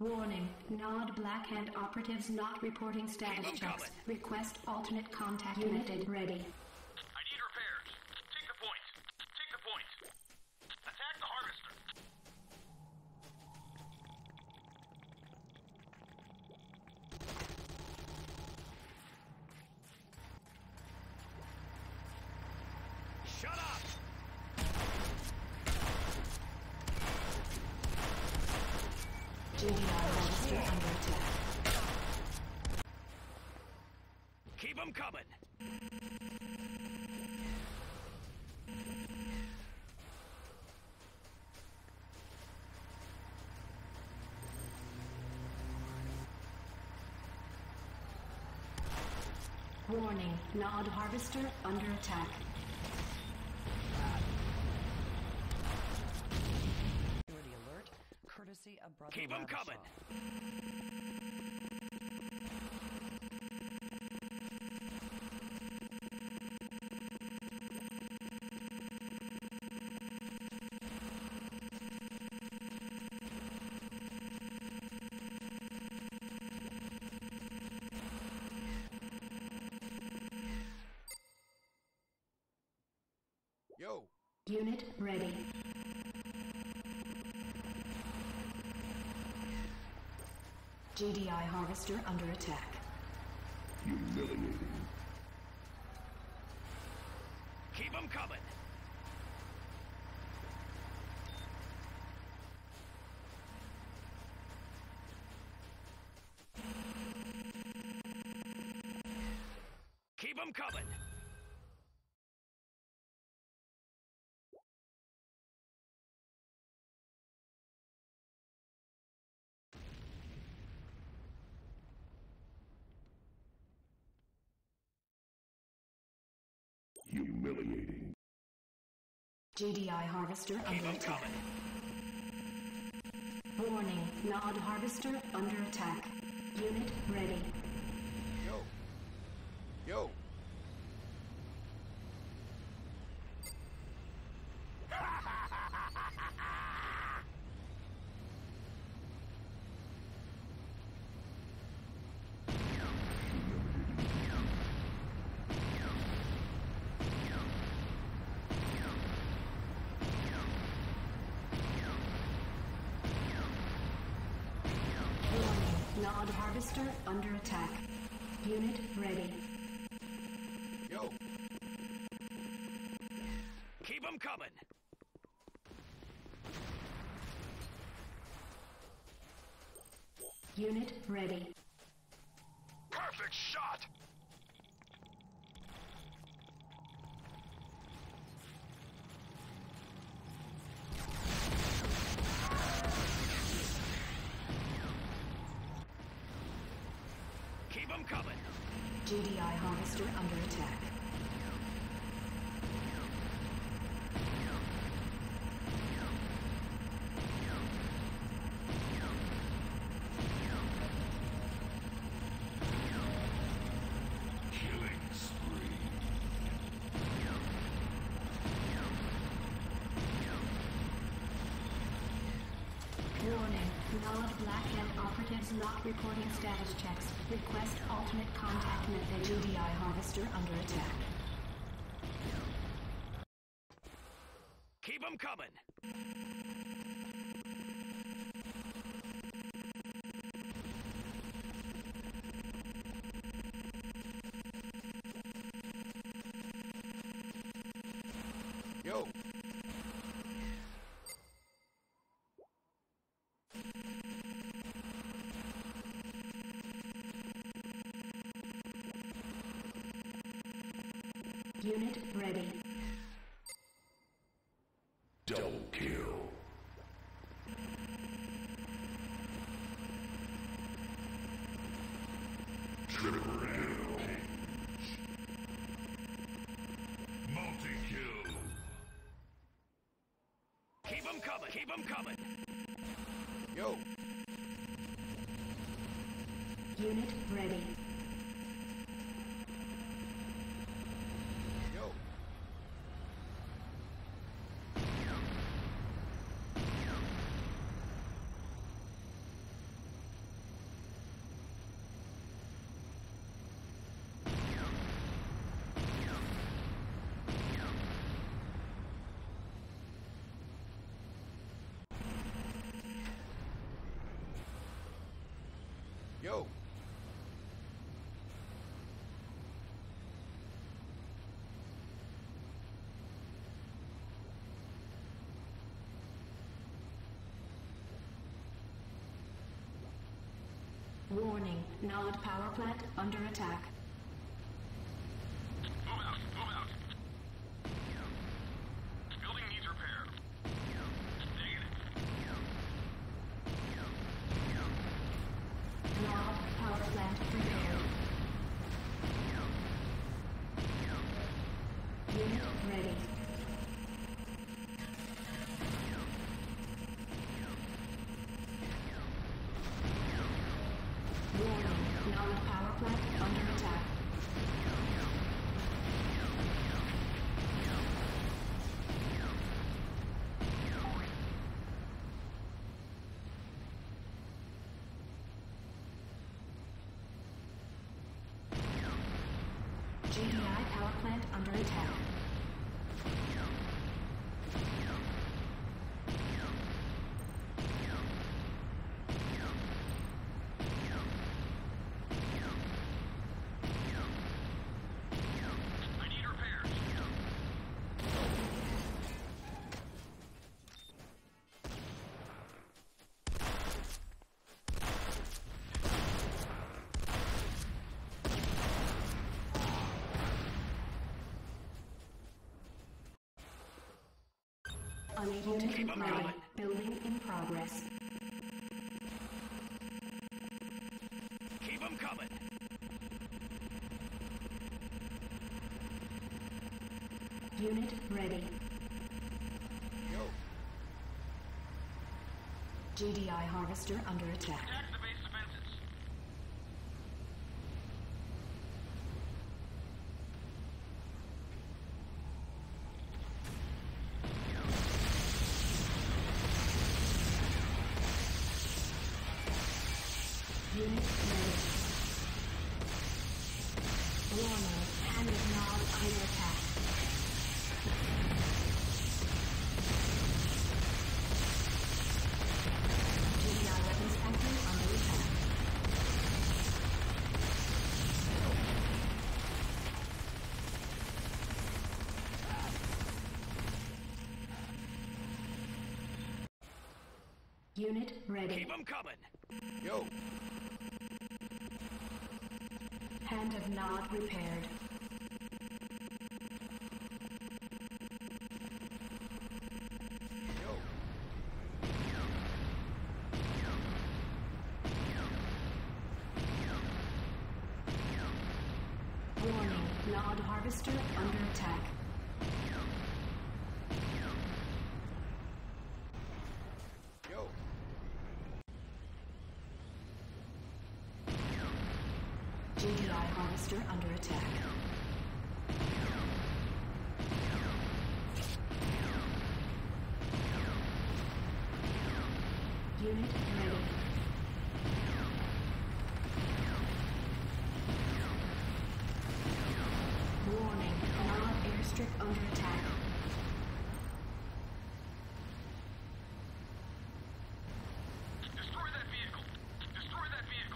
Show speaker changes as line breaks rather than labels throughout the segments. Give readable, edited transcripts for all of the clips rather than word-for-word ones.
Warning, Nod Black Hand operatives not reporting status checks. Request alternate contact unit ready.
I need repairs. Take the point. Take the point. Attack the harvester. Shut up!
JDI register under attack.
Keep them coming.
Warning, Nod harvester under attack.
Security alert, courtesy of Brother
Keep them
Ravenshaw.
coming.
Yo,
Unit ready. GDI harvester under attack.
humiliating.
Keep them coming. Keep them coming.
Humiliating.
GDI harvester
Keep
under
them
attack.
coming.
Warning, Nod harvester under attack. Unit ready.
Yo. Yo.
Warning, Nod harvester under attack. Unit ready.
Yo.
Keep them coming.
Unit ready.
Perfect shot. Keep them coming.
GDI harvester under attack.
Killing spree.
Warning, Nod Black Hand operatives not reporting status checks. Request alternate contact method. GDI harvester under attack.
Keep them coming.
Yo.
Unit ready.
Double kill. Triple rampage. Multi-kill.
Keep them coming. Keep them coming.
Yo.
Unit ready.
Yo. Yo.
Warning, Nod power plant under attack.
Move out, move out. Building needs repair. Negative.
Nod power plant repaired. Unit ready. Warning, Nod power plant under attack. GDI power plant under attack.
I need repairs.
Unable to comply. Building in progress.
Keep them coming.
Unit ready.
Yo.
GDI harvester under attack.
Attack the base defenses.
Unit ready. Warning, hand of Nod under attack. GDI weapons factory under attack. Unit ready.
Keep them coming.
Yo.
Hand of Nod repaired.
Yo.
Warning, Nod harvester under attack.
Yo.
GDI harvester under attack. Unit ready. Warning, Nod airstrip under attack.
Destroy that vehicle. Destroy that vehicle.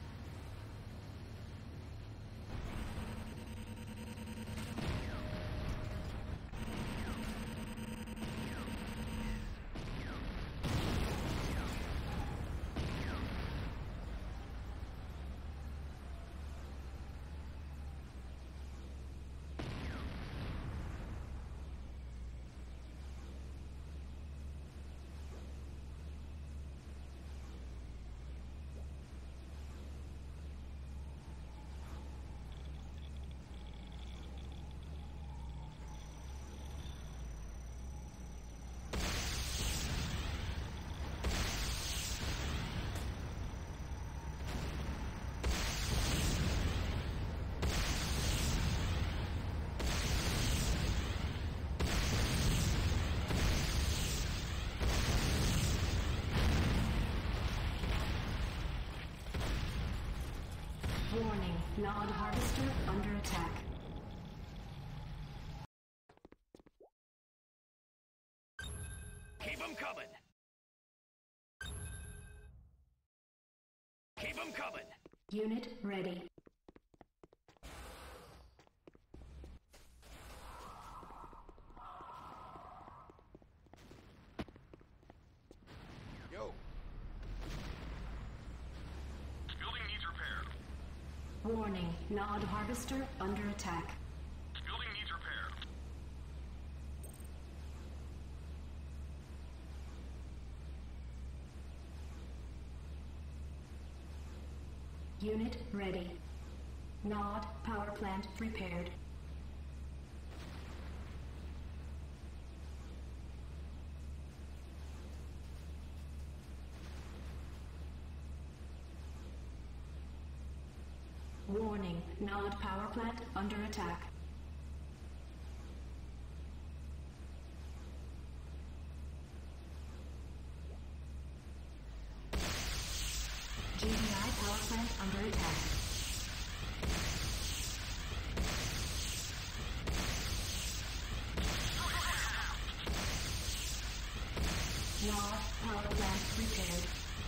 Warning, Nod harvester under attack.
Keep them coming. Keep them coming.
Unit ready.
Yo.
Building needs repair.
Warning, Nod Harvester under attack.
Building needs repair.
Unit ready. Nod power plant repaired. Warning, Nod power plant under attack. GDI power plant under attack. Nod power plant repaired.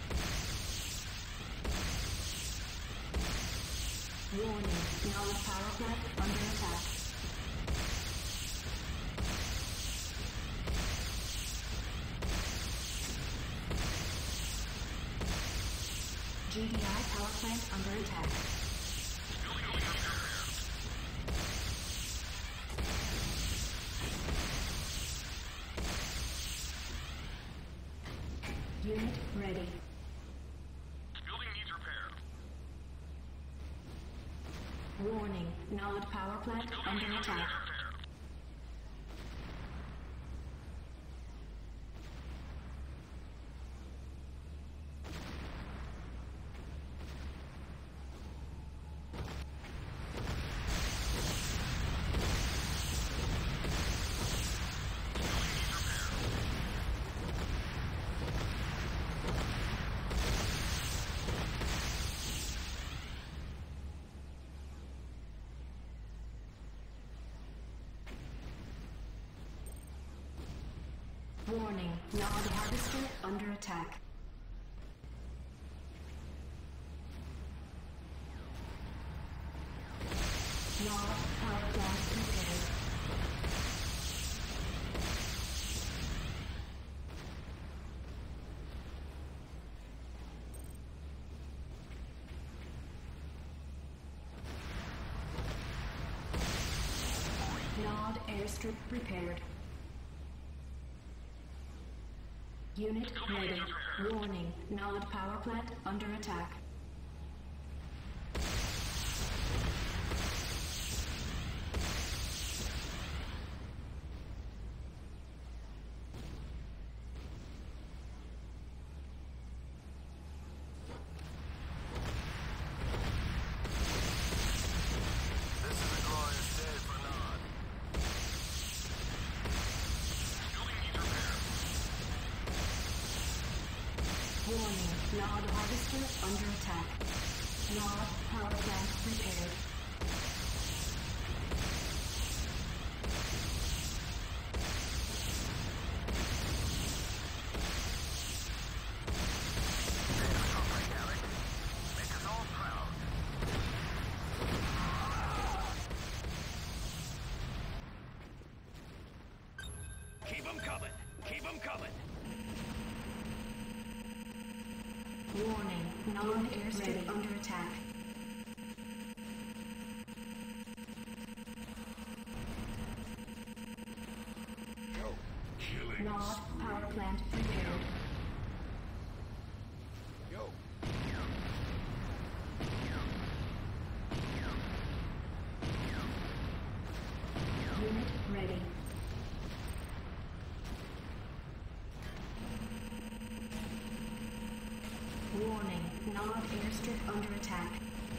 Warning, Nod power plant under attack. GDI power plant under attack. Unit ready.
Building needs repair.
Warning, Nod power plant under attack. Warning, Nod Harvester under attack. Nod power plant prepared. Nod airstrip repaired. Unit ready. Warning, Nod power plant under attack.
This is a glorious day for Nod. Building needs repair.
Warning, Nod Harvester under attack. Nod power plant repaired.
Make us all proud. Keep them coming. Keep them coming.
Warning, Nod airstrip under attack.
Yo.
Nod power plant repaired.
Yo.
Unit ready. Warning, Nod airstrip under attack.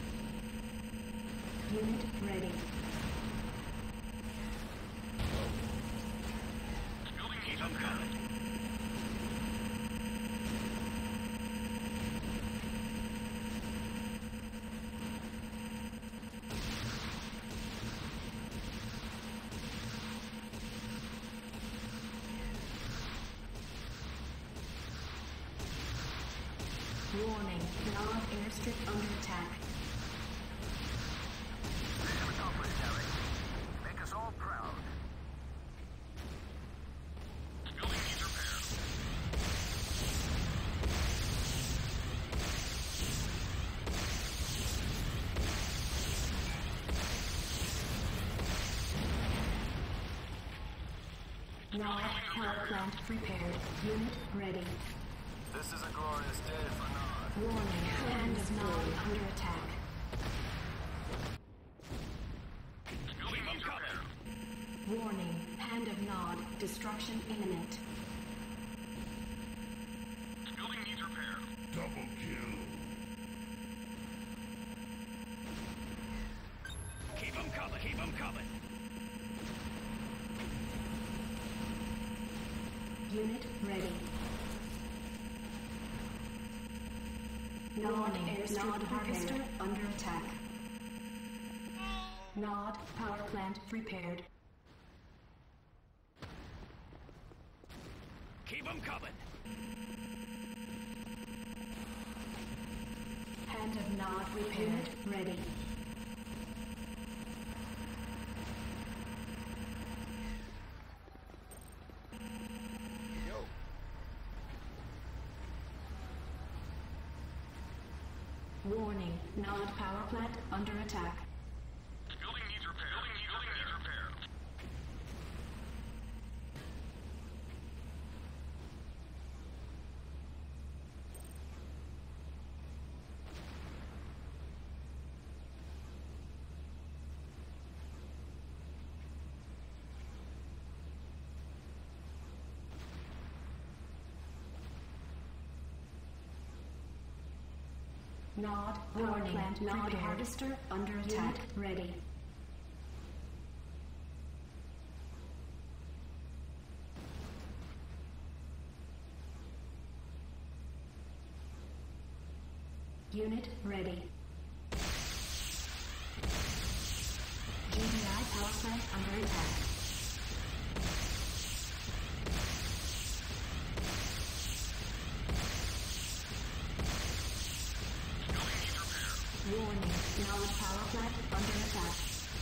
Unit ready.
Building needs them coming.
Warning, Nod airstrip under attack.
Mission accomplished, Derek. Make us all proud. Building needs repair.
Nod power plant prepared. Unit ready.
This is a glorious day for Nod.
Warning, hand of Nod under attack.
Building needs repair.
Warning, hand of Nod, destruction imminent.
Building needs repair.
Double kill.
Keep them coming. Keep them coming.
Unit ready. Nod airstrip harvester under attack. Nod power plant prepared.
Keep them coming.
Hand of Nod repaired. Ready.
Yo.
Warning, Nod power plant under attack.
Building needs repair. Building needs repair.
Nod power plant Nod harvester under attack. Ready. Unit ready. GDI power plant under attack. Warning, Nod power plant under attack.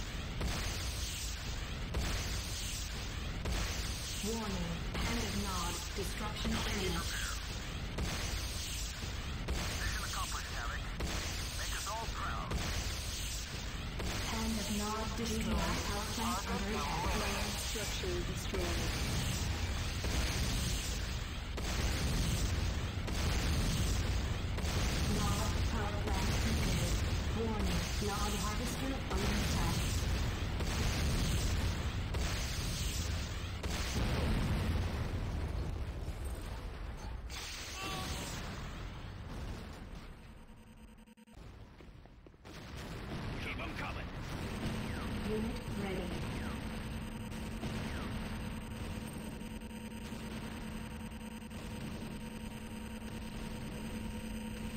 Warning, hand of Nod, destruction imminent.
Mission accomplished, Derek. Make us all proud.
Hand of Nod destroyed. Power plant under attack. Structure destroyed. Nod power plant prepared. Warning, Nod harvester under attack.
Keep them coming.
Unit ready.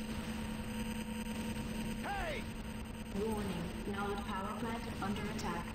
Hey!
Warning, Nod power plant under attack.